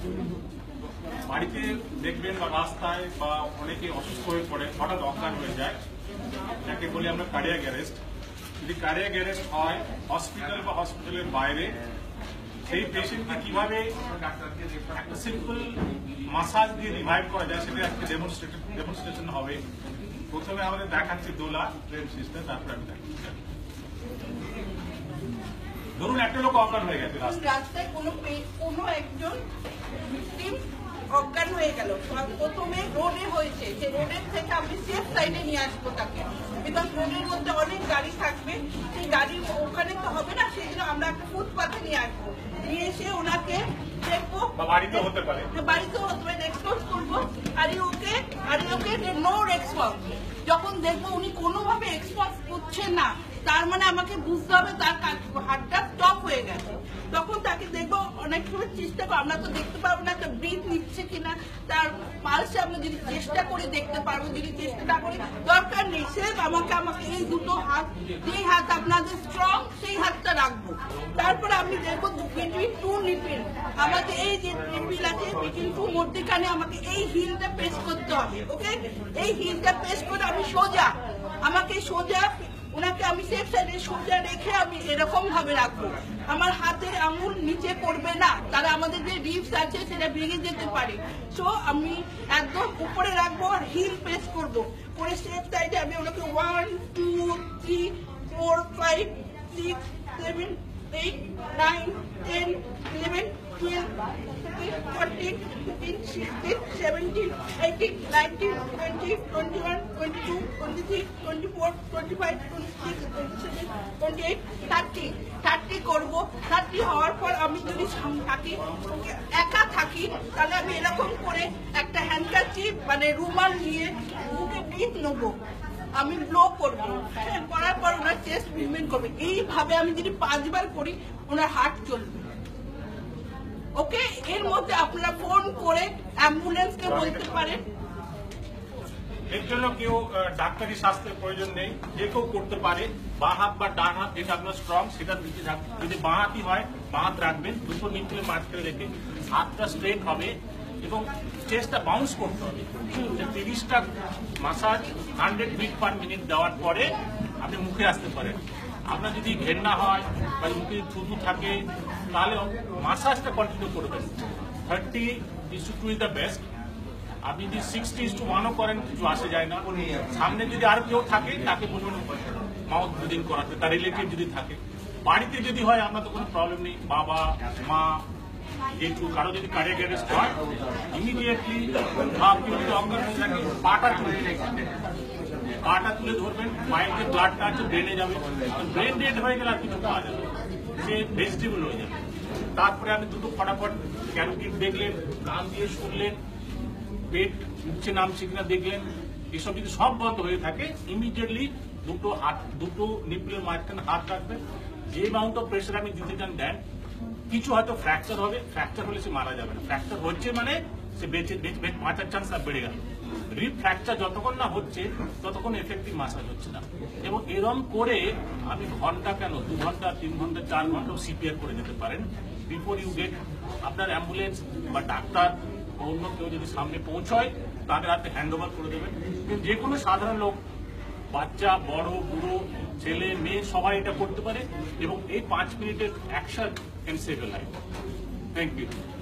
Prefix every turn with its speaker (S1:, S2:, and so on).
S1: বাড়িতে দেখবেন বা রাস্তায় বা অনেকে অসুস্থ হয়ে পড়ে, হঠাৎ অজ্ঞান হয়ে যায়, যাকে বলি আমরা কার্ডিয়াক অ্যারেস্ট। যদি কার্ডিয়াক অ্যারেস্ট হয় হসপিটাল বা হসপিটালের বাইরে, সেই পেশেন্টকে কিভাবে একটা সিম্পল মাসাজ দিয়ে রিভাইভ করা যায় সেটা একটা ডেমনস্ট্রেশন হবে। প্রথমে আমাদের দেখাচ্ছি দোলা ট্রেন সিস্টেম, তারপরে আমি দেখাচ্ছি। ধরুন একটা লোক অজ্ঞান হয়ে গেছে
S2: রাস্তায়, কোনো একজন ভিকটিম অজ্ঞান হয়ে গেল, প্রথমে রোডে হয়েছে, যে রোডের থেকে আমি সেফ সাইডে নিয়ে আসবো তাকে, বিকজ রোডের মধ্যে অনেক গাড়ি থাকবে, সেই গাড়ি ওখানে তো হবে না, সেই জন্য আমরা একটা ফুটপাথে নিয়ে আসবো, নিয়ে এসে ওনাকে দেখবো,
S1: বাড়িতেও হতে পারে,
S2: রেসপন্স করবো, আর ওকে নো রেসপন্স। যখন দেখবো উনি কোনোভাবে রেসপন্স করছে না, তার মানে আমাকে বুঝতে হবে তার হার্টটা স্টপ হয়ে গেছে। তখন তাকে দেখবো, অনেক সময় চেষ্টা করবো, আমরা তো দেখতে পারবো না তার ব্রিথ নিচ্ছে কিনা, তার পালসে আমরা যদি চেষ্টা করি দেখতে পারবো, যদি চেষ্টা না করি দরকার নেই, সে আমাকে এই দুটো হাত, যেই হাত আপনাদের স্ট্রং সেই হাতটা রাখবো। তারপরে আমি দেখবো বিটুইন টু নিপিল, আমাকে এই যে নিপিল আছে বিটুইন টু মধ্যখানে আমাকে এই হিলটা প্রেস করতে হবে। ওকে, এই হিলটা প্রেস করে আমি আমাকে সোজা ওনাকে আমি সেফ সাইডে সোজা রেখে আমি এরকম ভাবে রাখবো, আমার হাতের আঙুল নিচে পড়বে না, তারা আমাদের যে রিবস আছে সেটা ভেঙে যেতে পারে। সো আমি একদম উপরে রাখবো আর হিল প্রেস করবো, করে সেফ সাইডে আমি ওনাকে 1 2 3 4 5 6 7 8 9 10 11 12 13 14 15 16 17 18 19 20 21 22 23 24 25 26 27 28 30 করবো। 30 হওয়ার পর আমি যদি থাকি, একা থাকি, তাহলে আমি এরকম করে একটা হ্যান্ডকারচিপ মানে রুমাল নিয়ে বুকে ব্রিথ নেবো, আমি ব্লো করবো, করার পর ওনার চেস্ট মুভমেন্ট করবে। এইভাবে আমি যদি 5 বার করি ওনার হার্ট চলবে। ওকে, এর মধ্যে আপনারা ফোন করে অ্যাম্বুলেন্সকে বলতে পারেন।
S1: এর জন্য কেউ ডাক্তারি স্বাস্থ্যের প্রয়োজন নেই, যে কেউ করতে পারে। বাঁ হাত বা ডান হাত যেটা আপনার স্ট্রং সেটা দিতে থাকবে। যদি বাঁ হাতই হয় বাঁ হাত রাখবেন, দুটো নিচে মাঝখানে রেখে হাতটা স্ট্রেট হবে এবং চেস্টটা বাউন্স করতে হবে। 30টা মাসাজ 100 বিট পার মিনিট দেওয়ার পরে আপনি মুখে আসতে পারেন। আপনার যদি ঘেন্না হয় বা মুখে থুতু থাকে তাহলে মাসাজটা কন্টিনিউ করবেন। 30:2 ইজ দ্য বেস্ট। আপনি যদি 60:1ও করেন কিছু আসে যায় না। সামনে যদি আর কেউ থাকে তাকে বলুন মাউথ ব্রিদিং করাতে, তার রিলেটিভ যদি থাকে। বাড়িতে যদি হয় আপনার তো কোনো প্রবলেম নেই, বাবা মা যেহেতু কারো যদি কার্ডিয়াক অ্যারেস্ট হয় ইমিডিয়েটলি বা কেউ যদি অজ্ঞান হয়ে থাকে পাটা তুলে ধরবেন, মায়ের যে ব্লাডটা আছে ব্রেনে যাবে, ব্রেন ডেড হয়ে গেলে আর কিছু পাওয়া যাবে, সে ভেজিটেবল হয়ে যাবে। তারপরে আপনি দুটো ফটাফট ক্যারোটিড দেখলেন, কান দিয়ে শুনলেন, পেট উঠছে নামছে কিনা দেখলেন, এসব যদি সব বন্ধ হয়ে থাকে ইমিডিয়েটলি দুটো নিপলের মাঝখানে হাত রাখবেন। যে অ্যামাউন্ট অফ প্রেশার আপনি দিতে চান দেন। কিছু হয়তো ফ্র্যাকচার হবে, ফ্র্যাকচার হলে সে মারা যাবে না, ফ্র্যাকচার হচ্ছে মানে সে বেঁচে বাঁচার চান্স বেড়ে গেল। রিপ ফ্র্যাকচার যতক্ষণ না হচ্ছে ততক্ষণ এফেক্টিভ মাসাজ হচ্ছে না। এবং এরম করে আপনি ঘন্টা কেন 2 ঘন্টা 3 ঘন্টা 4 ঘন্টা সিপিআর করে যেতে পারেন বিফোর ইউ গেট। আপনার অ্যাম্বুলেন্স বা ডাক্তার অন্য কেউ যদি সামনে পৌঁছয় তাদের হাতে হ্যান্ড ওভার করে দেবেন। কিন্তু যে কোনো সাধারণ লোক, বাচ্চা বড় বুড়ো ছেলে মেয়ে সবাই এটা করতে পারে এবং এই 5 মিনিটের action can save a life. Thank you.